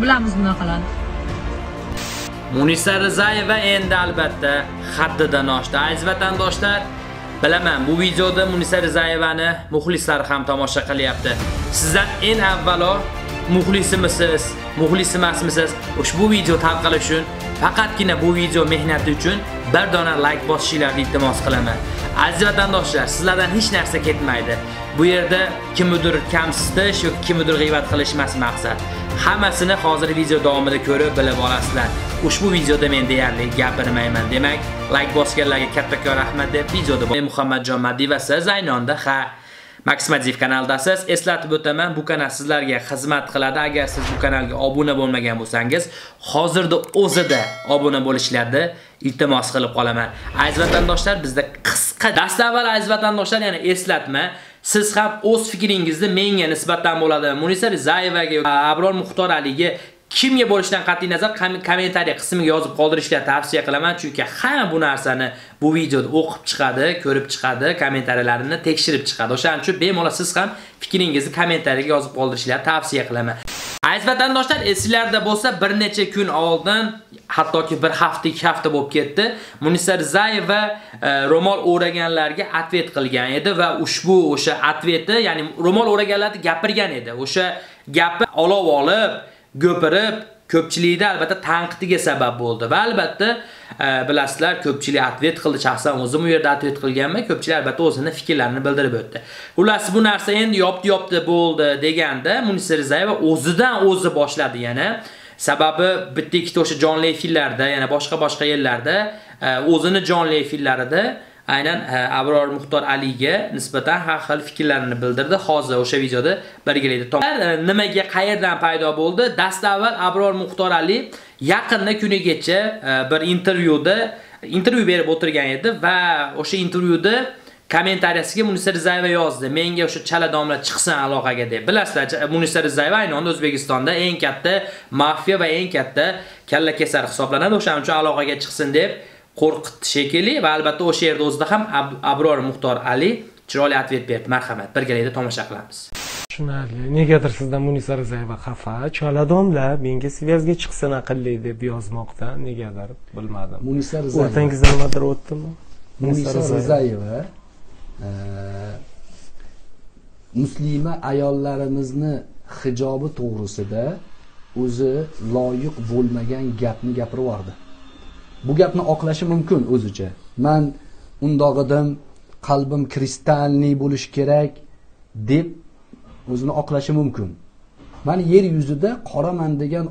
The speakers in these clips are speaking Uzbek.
bilamiz bunaqalarni. Munisa Rizayeva endi albatta haddidan oshdi. Aziz vatandoshlar, bilaman bu videoda Munisa Rizayevani muxlislar ham tomosha qilyapti. Sizdan en avvalo muxlisimisiz, muxlis emasmisiz? Ushbu video tarqalishi uchun faqatgina bu video mehnati uchun bir dona like bosishingizni iltimos qilaman. Aziz vatandoshlar, sizlardan hech narsa ketmaydi. Bu yerda kimnidir kamsitish yoki kimnidir g'iybat qilish emas maqsad. Hammasini hozir video davomida ko'rib bilib olasizlar. Ushbu videoda men deyarli gapirmayman. Demak, like bosganlarga kattakon rahmat deb videoda Muhammadjon Madiy va siz aynonda Maximativ kanaldasiz. Eslatib o'taman, bu kanal sizlarga xizmat qiladi. Agar siz bu kanalga obuna bo'lmagan bo'lsangiz, hozirda o'zida obuna bo'lishlarini iltimos qilib qolaman. Aziz vatandoshlar, bizda qisqa dastavval aziz vatandoshlar, yana eslatma. Siz ham o'z fikringizni menga nisbatan bo'ladi. Munisa Rizayevaga, Abror Muxtor Aliga kimga bo'lishidan qat'iy nazar kommentariy qismiga yozib qoldirishlarni tavsiya qilaman, chunki hamma bu narsani bu videoda o'qib chiqadi, ko'rib chiqadi, kommentariyalarni tekshirib chiqadi. O'shaning uchun bemalol siz ham fikringizni kommentariyaga yozib qoldirishlarni tavsiya qilaman. Aziz vatandoshlar, esingizda bo'lsa, bir necha kun oldin, hattoki bir hafta, 2 hafta bo'lib ketdi, Munisa Rizayeva ro'mol o'raganlarga atvet qilgan edi va ushbu o'sha atveti, ya'ni ro'mol o'raganlarga gapirgan edi. O'sha gapi olov olib, go'pirib, ko'pchilikda albatta tanqidiga sabab bo'ldi va albatta bilasizlar, ko'pchilik atvet qildi. Shaxsan o'zim u yerda atvet qilganman. Ko'pchilik albatta o'zini fikrlarini bildirib o'tdi. Xullas, bu narsa endi yopdi bo'ldi deganda Munisa Rizayeva o'zidan o'zi boshladi yana. Sababi bitta ikkita o'sha jonli efirlarda, yana boshqa yerlarda o'zini jonli efirlarida aynan Abror Muxtor Aliga nisbatan har xil fikrlarini bildirdi. Hozir o'sha videoda birgalikda nimaga, qayerdan paydo bo'ldi? Dastavval Abror Muxtor Ali yaqinda kunigacha bir intervyu berib o'tirgan edi va o'sha intervyuda kommentariyasiga Munisa Rizayeva yozdi: "Menga o'sha chala domla chiqsin aloqaga" deb. Bilasizlar, Munisa Rizayeva aynan O'zbekistonda eng katta mafiya va eng katta kalla kesar hisoblanadi. O'shaning uchun aloqaga chiqsin deb qo'rqitdi shekilli va albatta o'sha yerda o'zida ham Abror Muxtor Ali chiroyli atvet berdi. Marhamat, birgalikda tomosha qilamiz. Tushunarli. Negadir sizdan Munisa Rizayeva xafa. Chaladomlar menga svязga chiqsin aqlli deb yozmoqda. Negadir bilmadim. Munisa Rizayeva. O'rtangizda nimadir o'tdimi? Munisa Rizayeva muslima ayollarimizni hijobi to'g'risida o'zi loyiq bo'lmagan gapni gapirib yordi. Bu gapni oqlashi mumkin o'zicha. Men undog'idim, qalbim kristalniy bo'lish kerak deb o'zini oqlashi mumkin. Men yer yuzida qoraman degan,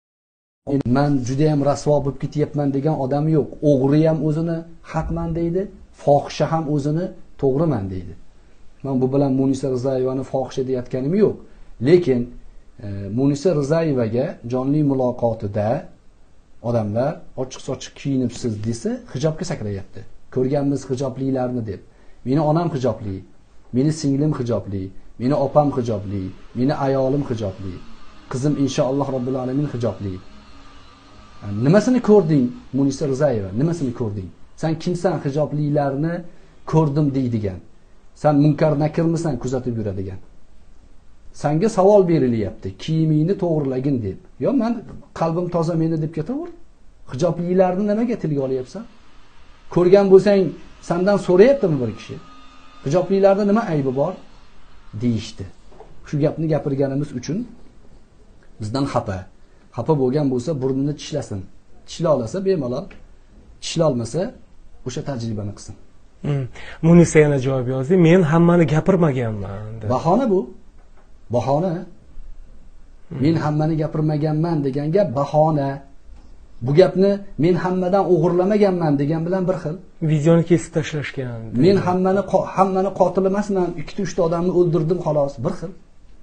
men juda ham rasvo bo'lib ketyapman degan odam yo'q. O'g'ri ham o'zini haqman deydi, fohisha ham o'zini to'g'riman deydi. Men bu bilan Munisa Rizayevani fohisha deyotganim yo'q. Lekin Munisa Rizayevaga jonli muloqotida odamlar ochiq-sochiq kiyinibsiz desa, hijobga sakrayapti. Ko'rganmiz hijoblilarni deb. Meni onam hijobli, meni singlim hijobli, meni opam hijobli, meni ayolim hijobli. Qizim inshaalloh Robbil alamin hijobli. Nimasini ko'rding Munisa Rizayeva? Nimasini ko'rding? Sen kimsan hijoblilarni ko'rdim deydigan? Sen munkar nakirmisan kuzatib yuradigan? Senga savol berilyapti, kiyimingni to'g'rilagin deb. Yo, men qalbim toza meni deb ketaver. Hijoblilarni nimaga tilga olyapsan? Ko'rgan bo'lsang, sendan so'rayaptimi bir kishi? Hijoblilarda nima aybi bor? deyishdi. Shu gapni gapirganimiz uchun bizdan xafa bo'lgan bo'lsa burnini tishlasin. Tishla olsa bemalol, tishla olmasa o'sha tajribani qilsin. Munisa yana javob yozdi: "Men hammani gapirmaganman" dedi. Bahona bu. Bahona. Men hammani gapirmaganman degan gap bahona. Bu gapni men hammadan o'g'irlamaganman degan bilan bir xil. Videoni kesib tashlashgan. Men hammani qotil emasman, 2-3 ta odamni o'ldirdim xolos, bir xil.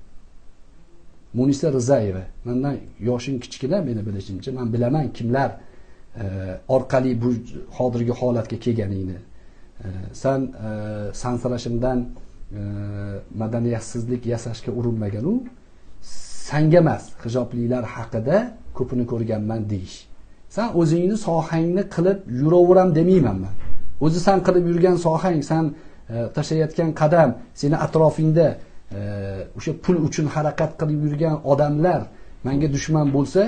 Munisa Rizayeva, mendan yoshing kichkina, meni bilishimcha, men bilaman kimlar orqali bu hozirgi holatga kelganingni. Sen sansirashimdan madaniyatsizlik yasashga urinmagan u, sanga emas, hijoblilar haqida ko'pini ko'rganman deyish. Sen o'zingni sohangni qilib yuraveram demayman men. O'zi sen qilib yurgan sohang, sen tashlayotgan qadam, seni atrofingda o'sha pul uchun harakat qilib yurgan odamlar menga dushman bo'lsa,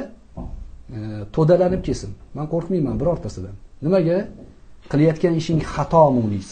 to'dalanib kelsin. Men qo'rqmayman birortasidan. Nimaga? Qilayotgan ishing xato Munisa.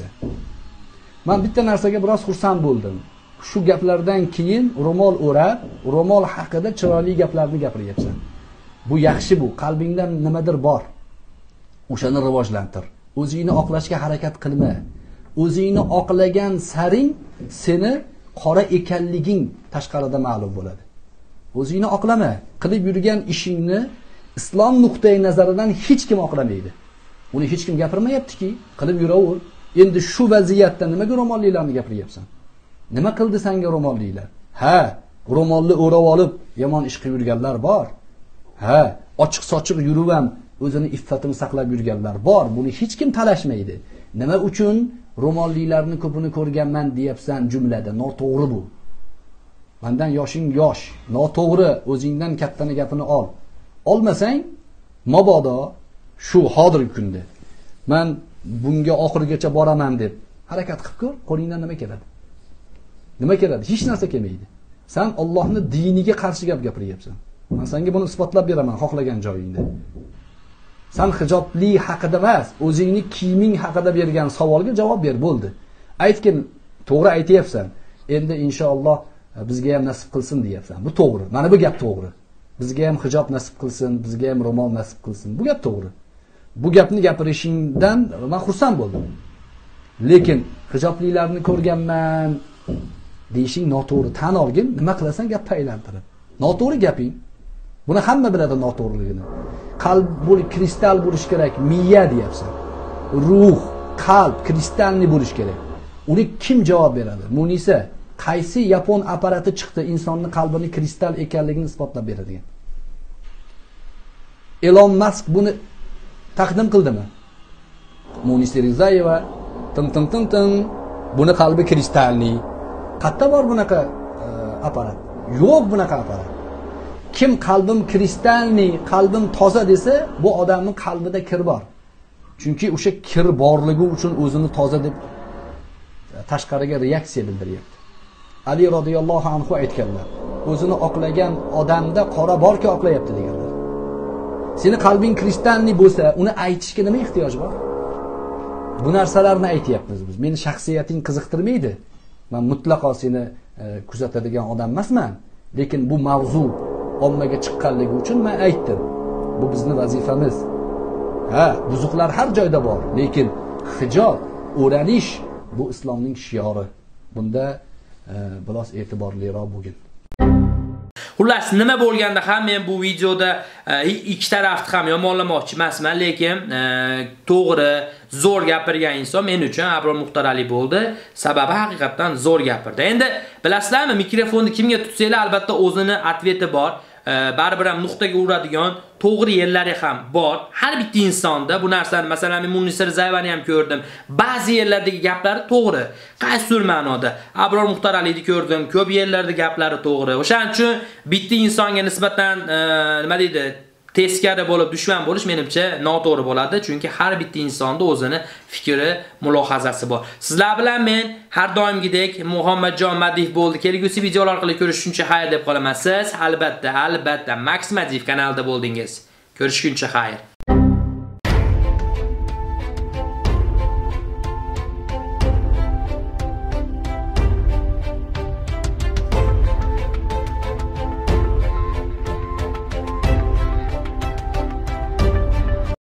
Men bitta narsaga biroz xursand bo'ldim. Shu gaplardan keyin ro'mol o'rab, ro'mol haqida chiroyli gaplarni gapiryapsan. Bu yaxshi bu. Qalbingdan nimadir bor. O'shani rivojlantir. O'zingni oqlashga harakat qilma. O'zingni oqlagan saring seni qora ekanliging tashqarida ma'lum bo'ladi. O'zingni oqlama. Qilib yurgan ishingni islom nuqtai nazaridan hech kim oqlamaydi. Uni hech kim gapirmayaptiki, qilib yuraver. Endi shu vaziyatda nimaga ro'molliklarni gapiryapsan? Nima qildi senga ro'molliklar? Ha, ro'molni o'rab olib yomon ish qilib yurganlar bor. Ha, ochiq-sochiq yurib ham o'zini iffatini saqlab yurganlar bor. Buni hech kim talashmaydi. Nima uchun ro'molliklarni ko'pini ko'rganman deyapsan jumlada? Noto'g'ri bu. Mendan yoshing yosh, noto'g'ri. O'zingdan kattani gapini ol. Olmasang, mabodo shu hozirgi kunda men bunga oxirigacha boraman deb harakat qilib ko'r, qo'lingdan nima keladi? Nima keladi? Hech narsa kelmaydi. Sen Allohning diniga qarshi gap gapiryapsan. Men senga buni isbotlab beraman xohlagan joyingda. Sen hijobli haqida emas, o'zingning kiyiming haqida bergan savolga javob ber, bo'ldi. Aytgin, to'g'ri aytayapsan. Endi inshaalloh bizga ham nasib qilsin deyapsan. Bu to'g'ri. Mana bu gap to'g'ri. Bizga ham hijob nasib qilsin, bizga ham ro'mol nasib qilsin. Bu gap to'g'ri. Bu gapni gapirishingdan men xursand bo'ldim. Lekin hijoblilarni ko'rganman deyishing noto'g'ri. Tan olgin, nima qilasan gapni aylantirib. Noto'g'ri gaping. Buni hamma biladi noto'g'riligini. Qalb bo'lib kristal bo'lish kerak, miya deyapsan. Ruh, qalb kristalni bo'lish kerak. Uni kim javob beradi? Munisa, qaysi yapon apparati chiqdi insonning qalbini kristal ekanligini isbotlab beradigan? Elon Musk buni taqdim qildimi? Munisa Rizayeva tin buni qalbi kristalni. Qayerda bor bunaqa apparat? Yo'q bunaqa apparat. Kim qalbim kristalni, qalbim toza desa, bu odamning qalbida kir bor. Chunki o'sha kir borligi uchun o'zini toza deb tashqariga reaksiya bildiryapti. Ali radhiyallohu anhu aytganlar, o'zini oqlagan odamda qora borki oqlayapti deganlar. Seni qalbing kristalni bo'lsa, uni aytishga nima ehtiyoj bor? Bu narsalarni aytayapmiz biz. Meni shaxsiyating qiziqtirmaydi. Men mutlaqo seni kuzatadigan odam emasman, lekin bu mavzu ommaga chiqqanligi uchun men aytdim. Bu bizning vazifamiz. Ha, buzuqlar har joyda bor, lekin hijob, o'ranish bu islomning shiori. Bunda biroz e'tiborliroq bo'lgin. Xullas, nima bo'lganda ham men bu videoda ikki tarafni ham yomonlamoqchi emasman, lekin to'g'ri, zo'r gapirgan inson men uchun Abror Muxtor Ali bo'ldi. Sababi haqiqatan zo'r gapirdi. Endi bilasizlarmi, mikrofonni kimga tutsanglar albatta o'zini atveti bor. Baribir ham nuqtaga uradigan to'g'ri yerlari ham bor. Har bitta insonda bu narsani, masalan, men Munisa Rizayevani ham ko'rdim. Ba'zi yerlardagi gaplari to'g'ri. Qaysidir ma'noda Abror Muxtor Alini ko'rdim. Ko'p yerlarda gaplari to'g'ri. O'shaning uchun bitta insonga nisbatan nima deydi, teskari bo'lib dushman bo'lish menimcha noto'g'ri bo'ladi, chunki har bitta insonda o'zini fikri, mulohazasi bor. Sizlar bilan men har doimgidek Muhammadjon Madiyev bo'ldi. Kelgusi videolar orqali ko'rishguncha xayr deb qolaman. Siz albatta Max Madiyev kanalida bo'ldingiz. Ko'rishguncha xayr.